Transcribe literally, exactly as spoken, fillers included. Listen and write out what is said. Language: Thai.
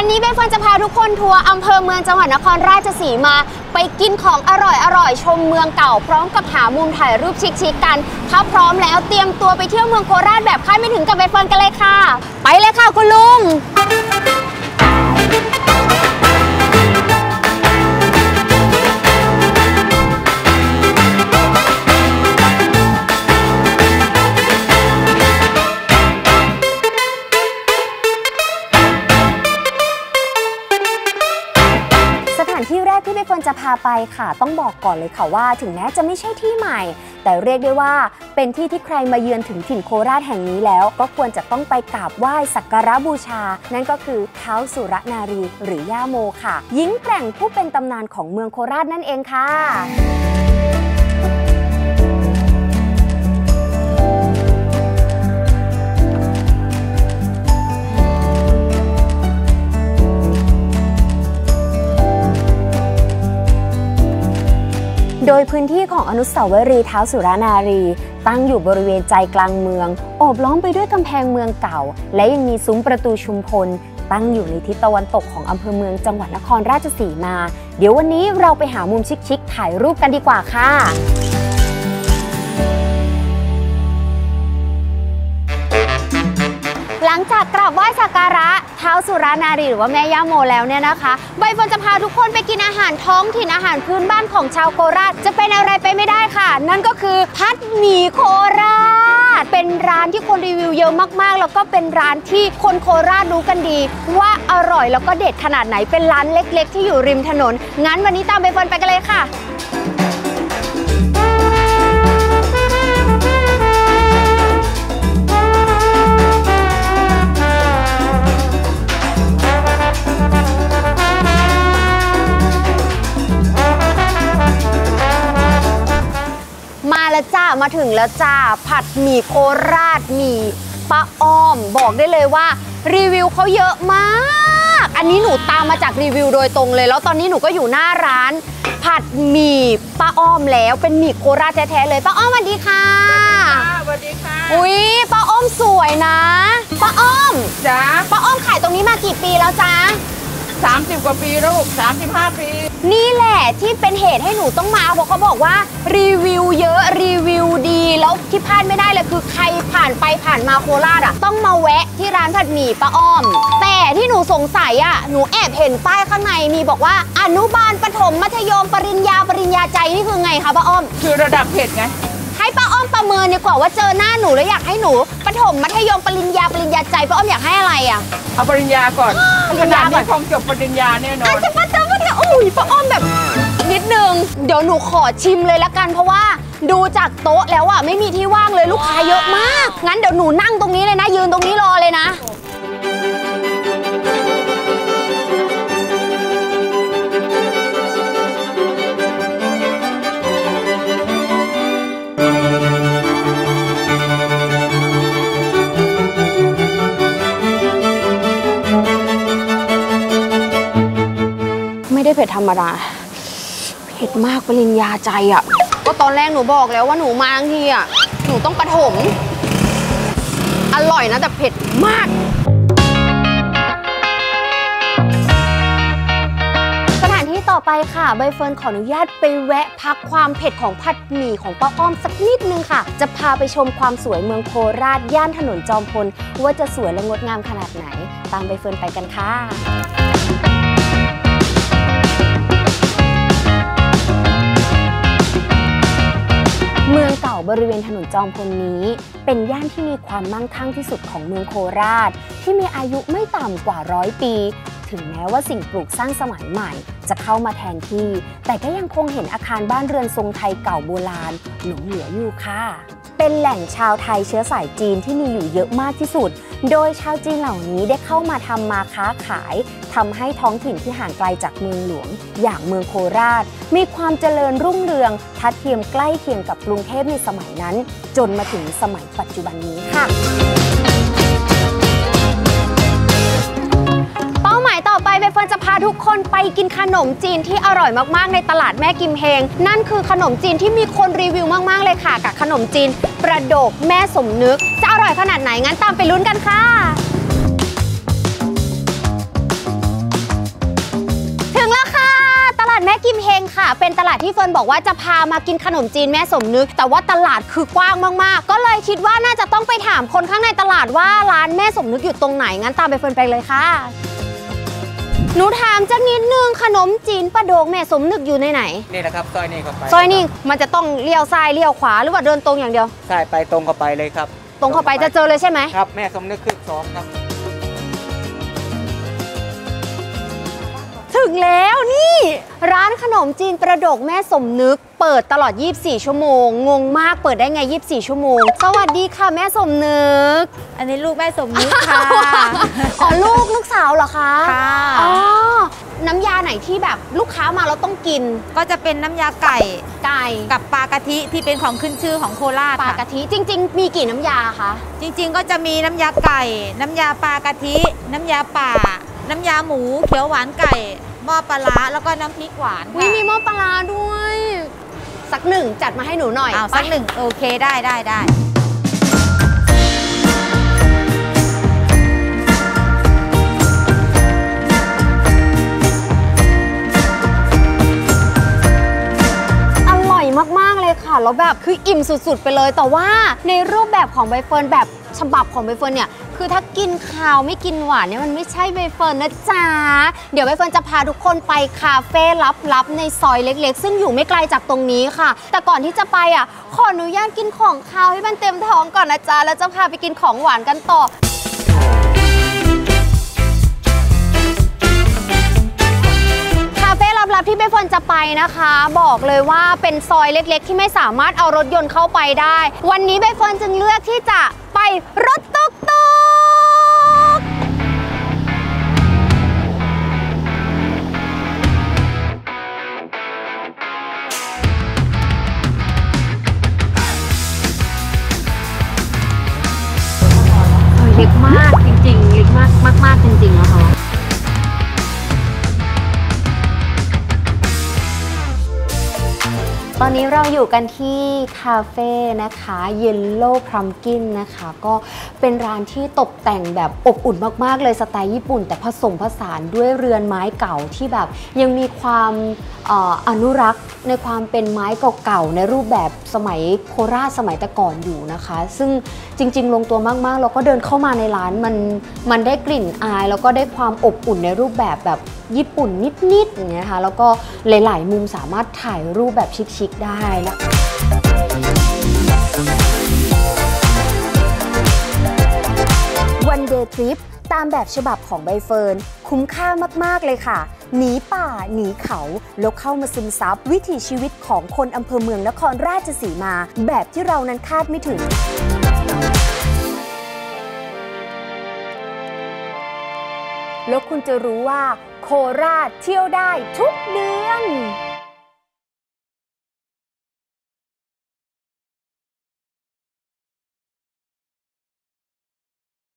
นี้ใบเฟิร์นจะพาทุกคนทัวร์อำเภอเมืองจังหวัดนครราชสีมาไปกินของอร่อยอร่อยชมเมืองเก่าพร้อมกับหามุมถ่ายรูปชิคๆกันถ้าพร้อมแล้วเตรียมตัวไปเที่ยวเมืองโคราชแบบคาดไม่ถึงกับใบเฟิร์นกันเลยค่ะไปเลยค่ะคุณลุงที่แรกที่ใบเฟิร์นจะพาไปค่ะต้องบอกก่อนเลยค่ะว่าถึงแม้จะไม่ใช่ที่ใหม่แต่เรียกได้ว่าเป็นที่ที่ใครมาเยือนถึงถิ่นโคราชแห่งนี้แล้วก็ควรจะต้องไปกราบไหว้สักการะบูชานั่นก็คือท้าวสุรนารีหรือย่าโมค่ะหญิงแกร่งผู้เป็นตำนานของเมืองโคราชนั่นเองค่ะโดยพื้นที่ของอนุสาวรีย์ท้าวสุรนารีตั้งอยู่บริเวณใจกลางเมืองโอบล้อมไปด้วยกำแพงเมืองเก่าและยังมีซุ้มประตูชุมพลตั้งอยู่ในทิศตะวันตกของอำเภอเมืองจังหวัดนครราชสีมาเดี๋ยววันนี้เราไปหามุมชิคๆถ่ายรูปกันดีกว่าค่ะหลังจากกราบไหว้สักการะท้าวสุรนารีหรือว่าแม่ย่าโมแล้วเนี่ยนะคะใบเฟิร์นจะพาทุกคนไปกินอาหารท้องถิ่นอาหารพื้นบ้านของชาวโคราชจะเป็นอะไรไปไม่ได้ค่ะนั่นก็คือผัดหมี่โคราชเป็นร้านที่คนรีวิวเยอะมากๆแล้วก็เป็นร้านที่คนโคราชรู้กันดีว่าอร่อยแล้วก็เด็ดขนาดไหนเป็นร้านเล็กๆที่อยู่ริมถนนงั้นวันนี้ตามใบเฟิร์นไปกันเลยค่ะมาแล้วจ้ามาถึงแล้วจ้าผัดหมี่โคราชหมี่ป้าอ้อมบอกได้เลยว่ารีวิวเขาเยอะมากอันนี้หนูตามมาจากรีวิวโดยตรงเลยแล้วตอนนี้หนูก็อยู่หน้าร้านผัดหมี่ป้าอ้อมแล้วเป็นหมี่โคราชแท้ๆเลยป้าอ้อมสวัสดีค่ะสวัสดีค่ะอุ้ยป้าอ้อมสวยนะป้าอ้อมจ้าป้าอ้อมขายตรงนี้มากี่ปีแล้วจ้าสามสิบกว่าปีแล้วสามสิบห้าปีนี่แหละที่เป็นเหตุให้หนูต้องมาเพราะเขาบอกว่ารีวิวเยอะรีวิวดีแล้วที่พลาดไม่ได้เลยคือใครผ่านไปผ่านมาโคราชอ่ะต้องมาแวะที่ร้านผัดหมี่ป้าอ้อมแต่ที่หนูสงสัยอ่ะหนูแอบเห็นป้ายข้างในมีบอกว่าอนุบาลประถมมัธยมปริญญาปริญญาใจนี่คือไงคะป้าอ้อมคือระดับเผ็ดไงให้ป้าอ้อมประเมินดีกว่าว่าเจอหน้าหนูแล้วอยากให้หนูประถมมัธยมปริญญาปริญญาใจป้าอ้อมอยากให้อะไรอ่ะเอาปริญญาก่อนขนาดนี้คงจบปริญญาแน่นอนอาจจะป้าเจอป้าเนี่ยอุ้ยป้าอ้อมแบบนิดนึงเดี๋ยวหนูขอชิมเลยละกันเพราะว่าดูจากโต๊ะแล้วอ่ะไม่มีที่ว่างเลยลูกค้าเยอะมากงั้นเดี๋ยวหนูนั่งตรงนี้เลยนะยืนตรงนี้รอเลยนะไม่ได้เผ็ดธรรมดาเผ็ดมากปริญญาใจอ่ะก็ตอนแรกหนูบอกแล้วว่าหนูมาทั้งทีอ่ะหนูต้องประถมอร่อยนะแต่เผ็ดมากสถานที่ต่อไปค่ะใบเฟิร์นขออนุญาตไปแวะพักความเผ็ดของผัดหมี่ของป้าอ้อมสักนิดนึงค่ะจะพาไปชมความสวยเมืองโคราชย่านถนนจอมพลว่าจะสวยและงดงามขนาดไหนตามใบเฟิร์นไปกันค่ะเมืองเก่าบริเวณถนนจอมพลนี้เป็นย่านที่มีความมั่งคั่งที่สุดของเมืองโคราชที่มีอายุไม่ต่ำกว่าร้อยปีถึงแม้ว่าสิ่งปลูกสร้างสมัยใหม่จะเข้ามาแทนที่แต่ก็ยังคงเห็นอาคารบ้านเรือนทรงไทยเก่าโบราณหลงเหลืออยู่ค่ะเป็นแหล่งชาวไทยเชื้อสายจีนที่มีอยู่เยอะมากที่สุดโดยชาวจีนเหล่านี้ได้เข้ามาทำมาค้าขายทำให้ท้องถิ่นที่ห่างไกลจากเมืองหลวงอย่างเมืองโคราชมีความเจริญรุ่งเรืองทัดเทียมใกล้เคียงกับกรุงเทพในสมัยนั้นจนมาถึงสมัยปัจจุบันนี้ค่ะเป้าหมายต่อไปใบเฟิร์นจะพาทุกคนไปกินขนมจีนที่อร่อยมากๆในตลาดแม่กิมเฮงนั่นคือขนมจีนที่มีคนรีวิวมากๆเลยค่ะกับขนมจีนประโดกแม่สมนึกจะอร่อยขนาดไหนงั้นตามไปลุ้นกันค่ะกิมเฮงค่ะเป็นตลาดที่เฟิร์นบอกว่าจะพามากินขนมจีนแม่สมนึกแต่ว่าตลาดคือกว้างมากๆก็เลยคิดว่าน่าจะต้องไปถามคนข้างในตลาดว่าร้านแม่สมนึกอยู่ตรงไหนงั้นตามไปเฟิร์นไปเลยค่ะหนูถามจักนิดนึงขนมจีนปลาโดกแม่สมนึกอยู่ในไหนนี่แหละครับซอยนี้เข้าไปซอยนี้มันจะต้องเลี้ยวซ้ายเลี้ยวขวาหรือว่าเดินตรงอย่างเดียวใช่ไปตรงเข้าไปเลยครับตรงเข้าไปจะเจอเลยใช่ไหมครับแม่สมนึกคือสองครับถึงแล้วนี่ร้านขนมจีนประดกแม่สมนึกเปิดตลอดยี่สิบสี่ชั่วโมงงงมากเปิดได้ไงยี่สิบสี่ชั่วโมงสวัสดีค่ะแม่สมนึกอันนี้ลูกแม่สมนึกค่ะอ๋อลูกลูกสาวเหรอคะค่ะอ๋อน้ำยาไหนที่แบบลูกค้ามาแล้วต้องกินก็จะเป็นน้ำยาไก่ไก่กับปลากะทิที่เป็นของขึ้นชื่อของโคราชปลากะทิจริงๆมีกี่น้ำยาคะจริงๆก็จะมีน้ำยาไก่น้ำยาปลากะทิน้ำยาป่าน้ำยาหมูเขียวหวานไก่หม้อปลาร้าแล้วก็น้ำพริกหวานค่ะมีหม้อปลาร้าด้วยสักหนึ่งจัดมาให้หนูหน่อยเอาสักหนึ่งโอเคได้ได้ได้มากๆเลยค่ะแล้วแบบคืออิ่มสุดๆไปเลยแต่ว่าในรูปแบบของใบเฟิร์นแบบฉบับของใบเฟิร์นเนี่ยคือถ้ากินข้าวไม่กินหวานเนี่ยมันไม่ใช่ใบเฟิร์นนะจ๊ะเดี๋ยวใบเฟิร์นจะพาทุกคนไปคาเฟ่ลับๆในซอยเล็กๆซึ่งอยู่ไม่ไกลจากตรงนี้ค่ะแต่ก่อนที่จะไปอ่ะขออนุญาตกินของข้าวให้มันเต็มท้องก่อนนะจ๊ะแล้วจะพาไปกินของหวานกันต่อคาเฟ่ลับๆที่ใบเฟิร์นจะไปนะคะบอกเลยว่าเป็นซอยเล็กๆที่ไม่สามารถเอารถยนต์เข้าไปได้วันนี้ใบเฟิร์นจึงเลือกที่จะไปรถตุ๊กตุ๊กเล็กมากจริงๆเล็กมากมากๆจริงๆนะคะตอนนี้เราอยู่กันที่คาเฟ่นะคะ Yellow Pumpkin นะคะก็เป็นร้านที่ตกแต่งแบบอบอุ่นมากๆเลยสไตล์ญี่ปุ่นแต่ผสมผสานด้วยเรือนไม้เก่าที่แบบยังมีความอ, อนุรักษ์ในความเป็นไม้เก่าๆในรูปแบบสมัยโคราชสมัยแต่ก่อนอยู่นะคะซึ่งจริงๆลงตัวมากๆเราก็เดินเข้ามาในร้านมันมันได้กลิ่นอายแล้วก็ได้ความอบอุ่นในรูปแบบแบบญี่ปุ่นนิดๆอย่างเงี้ยค่ะแล้วก็หลายๆมุมสามารถถ่ายรูปแบบชิคๆได้นะวันเดย์ทริปตามแบบฉบับของใบเฟิร์นคุ้มค่ามากๆเลยค่ะหนีป่าหนีเขาแล้วเข้ามาซึมซับวิถีชีวิตของคนอำเภอเมืองนครราชสีมาแบบที่เรานั้นคาดไม่ถึงแล้วคุณจะรู้ว่าโคราชเที่ยวได้ทุกเดือน